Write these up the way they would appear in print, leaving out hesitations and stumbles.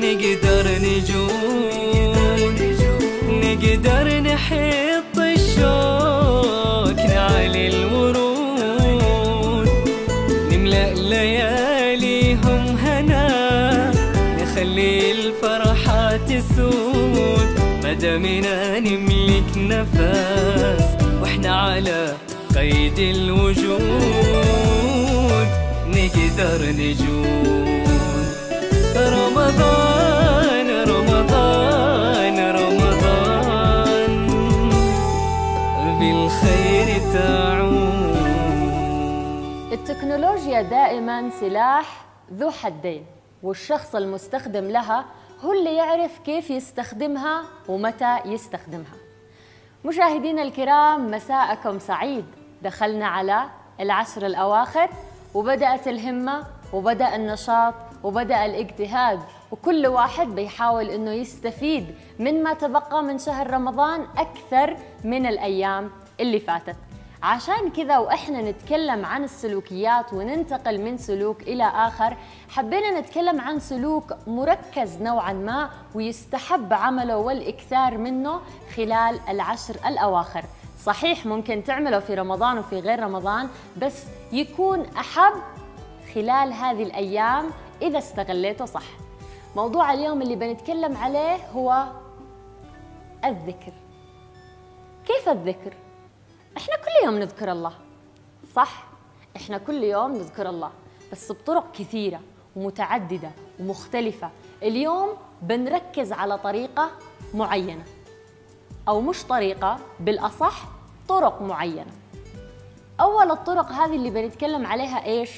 نقدر نجود، نقدر نحط الشوك، نعلي الورود، نملأ لياليهم هنا، نخلي الفرحة تسود، مدامنا نملك نفس واحنا على قيد الوجود، نقدر نجود. رمضان رمضان رمضان بالخير تعود. التكنولوجيا دائما سلاح ذو حدين، والشخص المستخدم لها هو اللي يعرف كيف يستخدمها ومتى يستخدمها. مشاهدينا الكرام، مساءكم سعيد. دخلنا على العشر الأواخر وبدأت الهمة وبدأ النشاط وبدأ الاجتهاد، وكل واحد بيحاول إنه يستفيد من ما تبقى من شهر رمضان أكثر من الأيام اللي فاتت. عشان كذا وإحنا نتكلم عن السلوكيات وننتقل من سلوك إلى آخر، حبينا نتكلم عن سلوك مركز نوعاً ما ويستحب عمله والإكثار منه خلال العشر الأواخر. صحيح ممكن تعمله في رمضان وفي غير رمضان، بس يكون أحب خلال هذه الأيام إذا استغليته صح. موضوع اليوم اللي بنتكلم عليه هو الذكر. كيف الذكر؟ إحنا كل يوم نذكر الله، صح؟ إحنا كل يوم نذكر الله، بس بطرق كثيرة ومتعددة ومختلفة. اليوم بنركز على طريقة معينة، أو مش طريقة، بالأصح طرق معينة. أول الطرق هذه اللي بنتكلم عليها إيش؟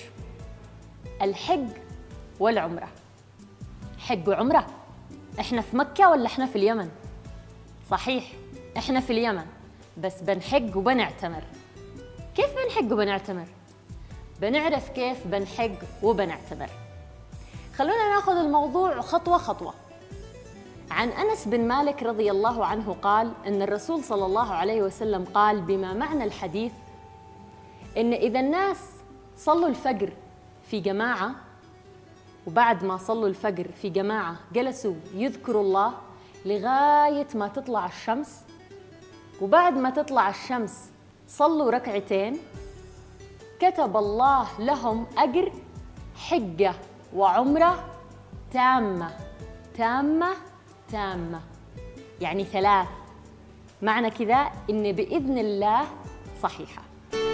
الحج والعمرة. حج وعمرة، إحنا في مكة ولا إحنا في اليمن؟ صحيح إحنا في اليمن، بس بنحج وبنعتمر. كيف بنحج وبنعتمر؟ بنعرف كيف بنحج وبنعتمر. خلونا ناخذ الموضوع خطوة خطوة. عن أنس بن مالك رضي الله عنه قال إن الرسول صلى الله عليه وسلم قال بما معنى الحديث إن إذا الناس صلوا الفجر في جماعة، وبعد ما صلوا الفجر في جماعة جلسوا يذكروا الله لغاية ما تطلع الشمس، وبعد ما تطلع الشمس صلوا ركعتين، كتب الله لهم أجر حجة وعمرة تامة تامة تامة، يعني ثلاث. معنى كذا إن بإذن الله صحيحة.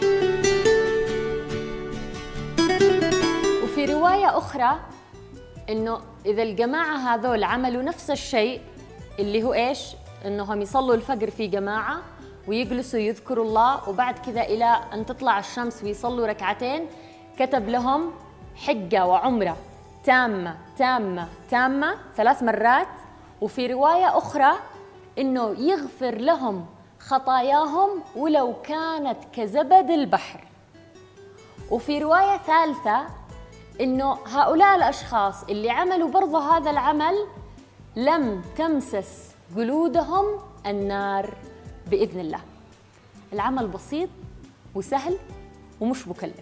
وفي رواية أخرى إنه إذا الجماعة هذول عملوا نفس الشيء اللي هو إيش؟ إنهم يصلوا الفجر في جماعة ويجلسوا يذكروا الله، وبعد كذا إلى أن تطلع الشمس ويصلوا ركعتين، كتب لهم حجة وعمرة تامة تامة تامة 3 مرات. وفي رواية أخرى إنه يغفر لهم خطاياهم ولو كانت كزبد البحر. وفي رواية ثالثة إنه هؤلاء الأشخاص اللي عملوا برضه هذا العمل لم تمسس جلودهم النار بإذن الله. العمل بسيط وسهل ومش مكلف.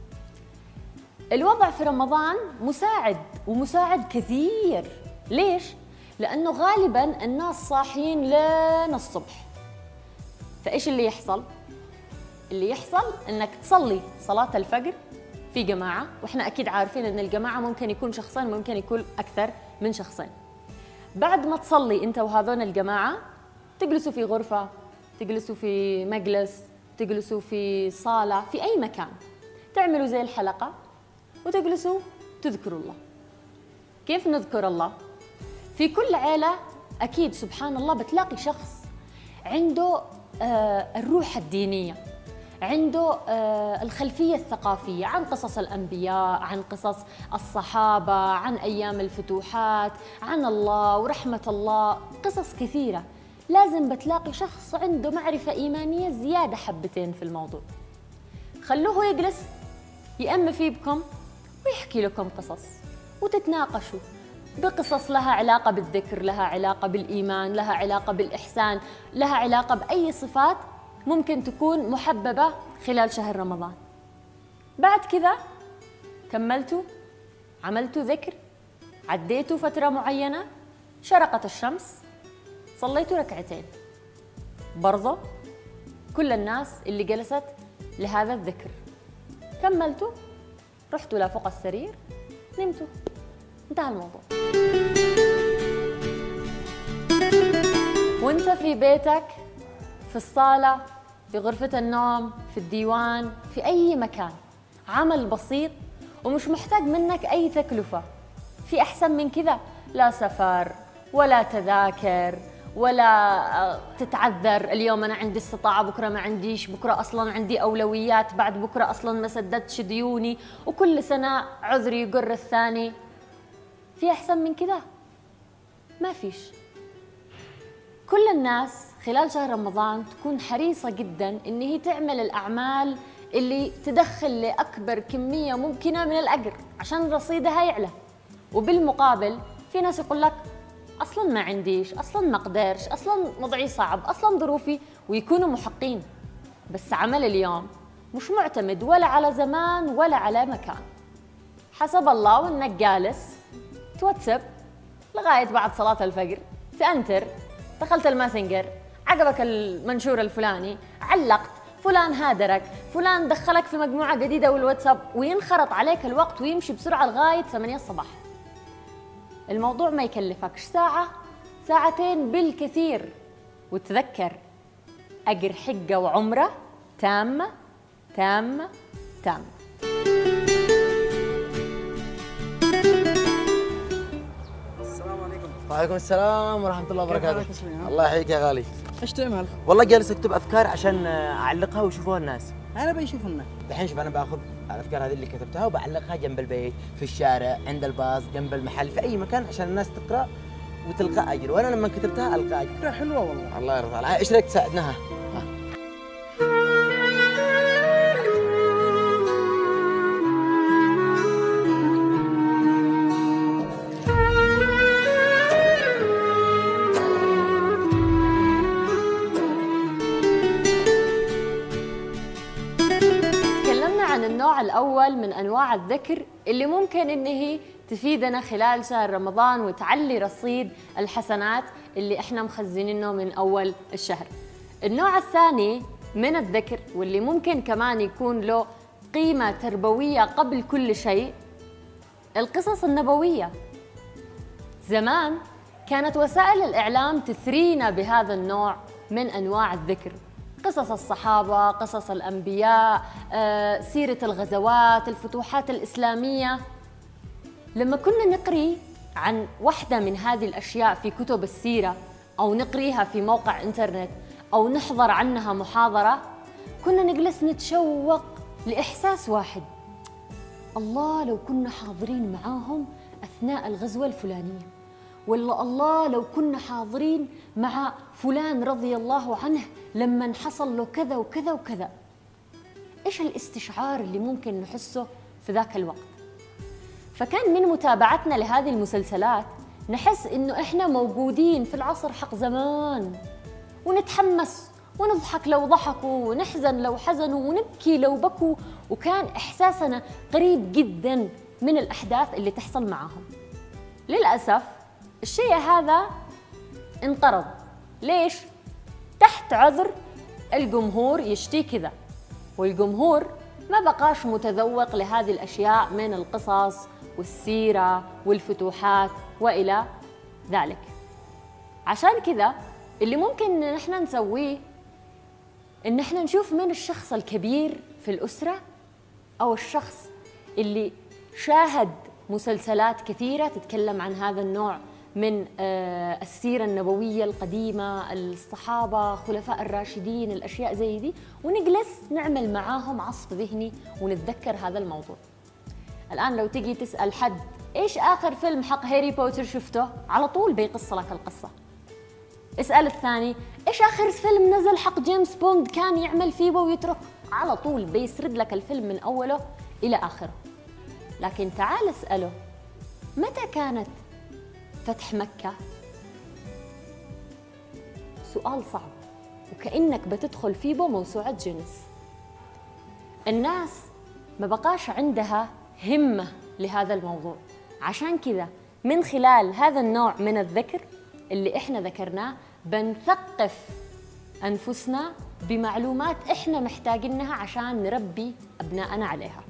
الوضع في رمضان مساعد، ومساعد كثير. ليش؟ لأنه غالباً الناس صاحيين لين الصبح. فإيش اللي يحصل؟ اللي يحصل إنك تصلي صلاة الفجر في جماعة، وإحنا أكيد عارفين إن الجماعة ممكن يكون شخصين، ممكن يكون أكثر من شخصين. بعد ما تصلي أنت وهذون الجماعة، تجلسوا في غرفة، تجلسوا في مجلس، تجلسوا في صالة، في أي مكان، تعملوا زي الحلقة وتجلسوا تذكروا الله. كيف نذكر الله؟ في كل عيلة أكيد سبحان الله بتلاقي شخص عنده الروح الدينية، عنده الخلفية الثقافية عن قصص الأنبياء، عن قصص الصحابة، عن أيام الفتوحات، عن الله ورحمة الله، قصص كثيرة. لازم بتلاقي شخص عنده معرفة إيمانية زيادة حبتين في الموضوع. خلوه يجلس يأم في بكم ويحكي لكم قصص وتتناقشوا بقصص لها علاقة بالذكر، لها علاقة بالإيمان، لها علاقة بالإحسان، لها علاقة بأي صفات ممكن تكون محببة خلال شهر رمضان. بعد كذا كملتوا، عملتوا ذكر، عديتوا فترة معينة، شرقت الشمس، صليتوا ركعتين، برضه كل الناس اللي جلست لهذا الذكر كملتوا، رحتوا لفوق السرير، نمتوا، انتهى الموضوع. وانت في بيتك، في الصالة، في غرفة النوم، في الديوان، في أي مكان، عمل بسيط ومش محتاج منك أي تكلفة. في أحسن من كذا؟ لا سفر ولا تذاكر ولا تتعذر، اليوم أنا عندي استطاعة بكرة ما عنديش، بكرة أصلاً عندي أولويات، بعد بكرة أصلاً ما سددتش ديوني، وكل سنة عذري يقر الثاني. في أحسن من كذا؟ ما فيش. كل الناس خلال شهر رمضان تكون حريصة جداً إن هي تعمل الأعمال اللي تدخل لأكبر كمية ممكنة من الأجر عشان رصيدها يعلى. وبالمقابل في ناس يقول لك أصلاً ما عنديش، أصلاً ما أقدرش، أصلاً وضعي صعب، أصلاً ظروفي، ويكونوا محقين. بس عمل اليوم مش معتمد ولا على زمان ولا على مكان. حسب الله وإنك جالس تواتساب لغاية بعد صلاة الفجر، تأنتر، دخلت الماسنجر، عجبك المنشور الفلاني، علقت، فلان هادرك، فلان دخلك في مجموعة جديدة والواتساب، وينخرط عليك الوقت ويمشي بسرعة لغاية 8 الصباح. الموضوع ما يكلفكش ساعة، ساعتين بالكثير، وتذكر أجر حجة وعمرة تامة تامة تامة. وعليكم السلام ورحمة الله وبركاته. الله يحييك يا غالي. ايش تعمل؟ والله جالس اكتب افكار عشان اعلقها ويشوفوها الناس. انا بيشوفنا. الحين شوف انا باخذ الافكار هذه اللي كتبتها وبعلقها جنب البيت، في الشارع، عند الباص، جنب المحل، في اي مكان عشان الناس تقرا وتلقى اجر، وانا لما كتبتها القى اجر. فكرة حلوة والله. الله يرضى عليك. ايش رايك تساعدناها؟ النوع الأول من أنواع الذكر اللي ممكن إن هي تفيدنا خلال شهر رمضان وتعلي رصيد الحسنات اللي إحنا مخزنينه من أول الشهر. النوع الثاني من الذكر واللي ممكن كمان يكون له قيمة تربوية قبل كل شيء، القصص النبوية. زمان كانت وسائل الإعلام تثرينا بهذا النوع من أنواع الذكر، قصص الصحابة، قصص الأنبياء، سيرة الغزوات، الفتوحات الإسلامية. لما كنا نقري عن واحدة من هذه الأشياء في كتب السيرة أو نقريها في موقع إنترنت أو نحضر عنها محاضرة، كنا نجلس نتشوق لإحساس واحد: الله لو كنا حاضرين معاهم أثناء الغزوة الفلانية، ولا الله لو كنا حاضرين مع فلان رضي الله عنه لما حصل له كذا وكذا وكذا. إيش الاستشعار اللي ممكن نحسه في ذاك الوقت؟ فكان من متابعتنا لهذه المسلسلات نحس إنه إحنا موجودين في العصر حق زمان، ونتحمس ونضحك لو ضحكوا، ونحزن لو حزنوا، ونبكي لو بكوا، وكان إحساسنا قريب جدا من الأحداث اللي تحصل معهم. للأسف الشيء هذا انقرض. ليش؟ تحت عذر الجمهور يشتي كذا، والجمهور ما بقاش متذوق لهذه الأشياء من القصص والسيرة والفتوحات وإلى ذلك. عشان كذا اللي ممكن إن احنا نسويه إن احنا نشوف من الشخص الكبير في الأسرة أو الشخص اللي شاهد مسلسلات كثيرة تتكلم عن هذا النوع من السيرة النبوية القديمة، الصحابة، خلفاء الراشدين، الأشياء زي دي، ونجلس نعمل معاهم عصف ذهني ونتذكر هذا الموضوع. الآن لو تجي تسأل حد إيش آخر فيلم حق هاري بوتر شفته؟ على طول بيقص لك القصة. اسأل الثاني إيش آخر فيلم نزل حق جيمس بوند كان يعمل فيه ويترك؟ على طول بيسرد لك الفيلم من أوله إلى آخره. لكن تعال اسأله متى كانت فتح مكة؟ سؤال صعب، وكأنك بتدخل فيه موسوعة جينيس. الناس ما بقاش عندها همة لهذا الموضوع. عشان كذا من خلال هذا النوع من الذكر اللي إحنا ذكرناه بنثقف أنفسنا بمعلومات إحنا محتاجينها عشان نربي أبنائنا عليها.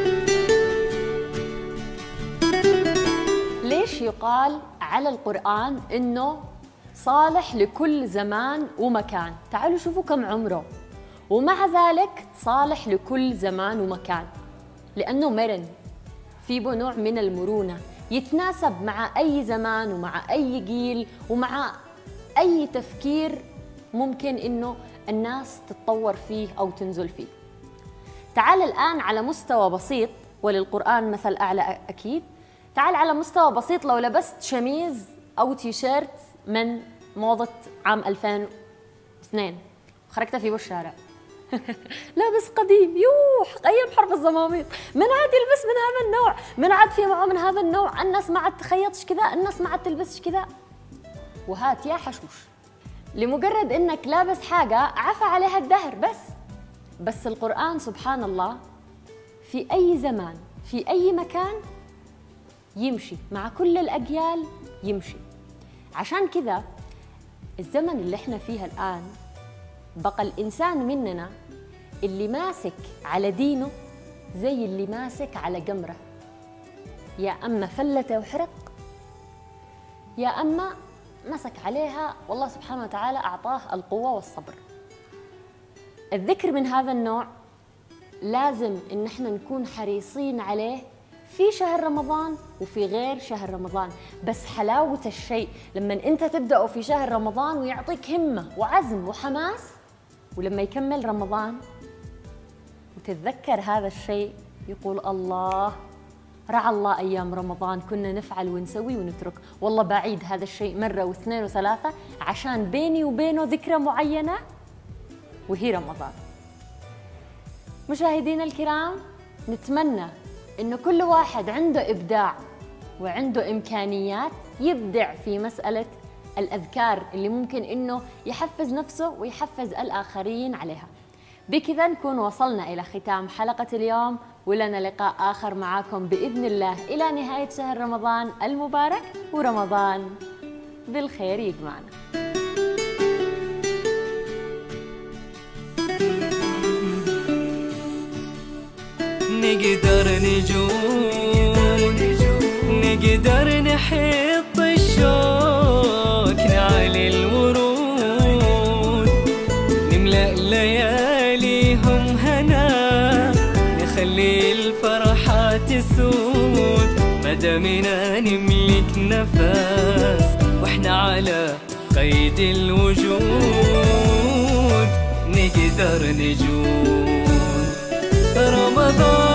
ليش يقال على القرآن إنه صالح لكل زمان ومكان؟ تعالوا شوفوا كم عمره، ومع ذلك صالح لكل زمان ومكان، لأنه مرن، في نوع من المرونة، يتناسب مع أي زمان ومع أي جيل ومع أي تفكير ممكن إنه الناس تتطور فيه أو تنزل فيه. تعال الآن على مستوى بسيط، وللقرآن مثل أعلى أكيد. تعال على مستوى بسيط، لو لبست شميز أو تيشيرت من موضة عام 2002 وخرجت فيه بالشارع لابس قديم، يوح أيام حرب الزمامير، من عاد يلبس من هذا النوع، من عاد في معه من هذا النوع، الناس ما عاد تخيطش كذا، الناس ما عاد تلبسش كذا، وهات يا حشوش. لمجرد إنك لابس حاجة عفى عليها الدهر بس القرآن سبحان الله في أي زمان في أي مكان يمشي مع كل الأجيال يمشي. عشان كذا الزمن اللي احنا فيها الآن بقى الإنسان مننا اللي ماسك على دينه زي اللي ماسك على جمرة، يا أما فلته وحرق يا أما مسك عليها والله سبحانه وتعالى أعطاه القوة والصبر. الذكر من هذا النوع لازم إن احنا نكون حريصين عليه في شهر رمضان وفي غير شهر رمضان. بس حلاوة الشيء لما أنت تبدأه في شهر رمضان ويعطيك همة وعزم وحماس، ولما يكمل رمضان وتتذكر هذا الشيء يقول الله رعى الله أيام رمضان كنا نفعل ونسوي ونترك، والله بعيد هذا الشيء مرة واثنين وثلاثة عشان بيني وبينه ذكرى معينة وهي رمضان. مشاهدينا الكرام، نتمنى إنه كل واحد عنده إبداع وعنده إمكانيات يبدع في مسألة الأذكار اللي ممكن إنه يحفز نفسه ويحفز الآخرين عليها. بكذا نكون وصلنا إلى ختام حلقة اليوم، ولنا لقاء آخر معاكم بإذن الله إلى نهاية شهر رمضان المبارك، ورمضان بالخير يجمعنا. نقدر نجود، نقدر نحط الشوك، نعلي الورود، نملأ لياليهم هنا، نخلي الفرحة تسود، مدامنا نملك نفس واحنا على قيد الوجود. نقدر نجود رمضان